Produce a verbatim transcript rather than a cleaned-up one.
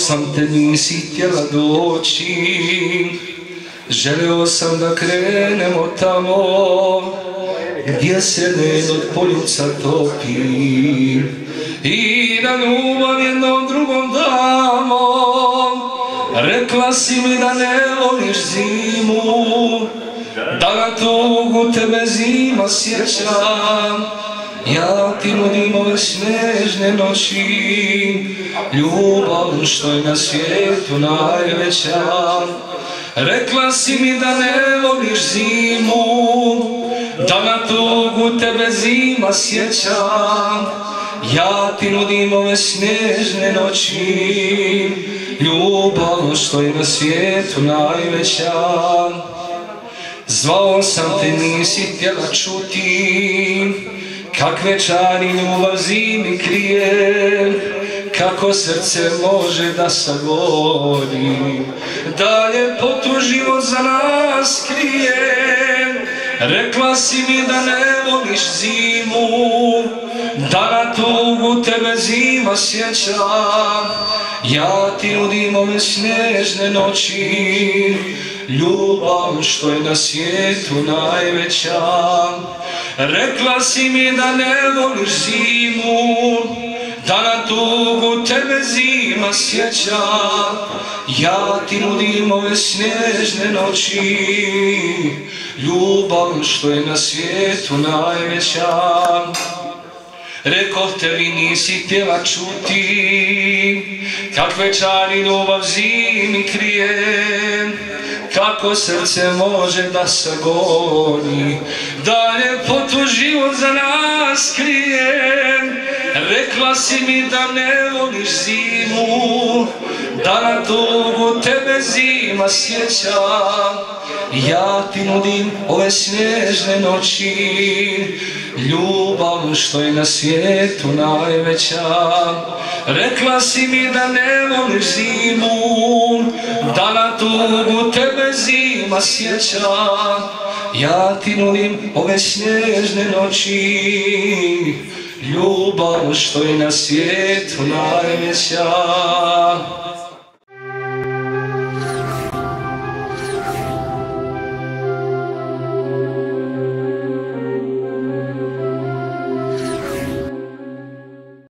sam te, nisi htjela doći. Želeo sam da krenemo tamo gdje se ned od poljuca topi i da ljubav jednom drugom damo. Rekla si mi da ne voliš zimu, da na tugu tebe zima sjeća. Ja ti nudim ove snežne noći, ljubav što je na svijetu najveća. Rekla si mi da ne voliš zimu, da na tugu tebe zima sjeća. Ja ti nudim ove snežne noći, ljubav što je na svijetu najveća. Zvao sam te, nisi htjela čuti, kakve čari ljubav zimi krije. Kako srce može da sagori, da ljepotu život za nas krije. Rekla si mi da ne voliš zimu, da na tugu tebe zima sjeća. Ja ti nudim ove snežne noći, ljubav što je na svijetu najveća. Rekla si mi da ne voliš zimu, da na tugu tebe zima sjeća. Ja ti nudim ove snežne noći, ljubav što je na svijetu najveća. Rekoh tebi, nisi htjela čuti, kakve čari ljubav zimi krije. Kako srce može da sagoni, da ljepotu život za nas krije. Rekla si mi da ne voliš zimu, da na tugu tebe zima sjeća. Ja ti nudim ove snježne noći, ljubav što je na svijetu najveća. Rekla si mi da ne voliš zimu, da na tugu tebe zima sjeća. Ja ti nudim ove snježne noći, ljubav što je na svijetu najveća.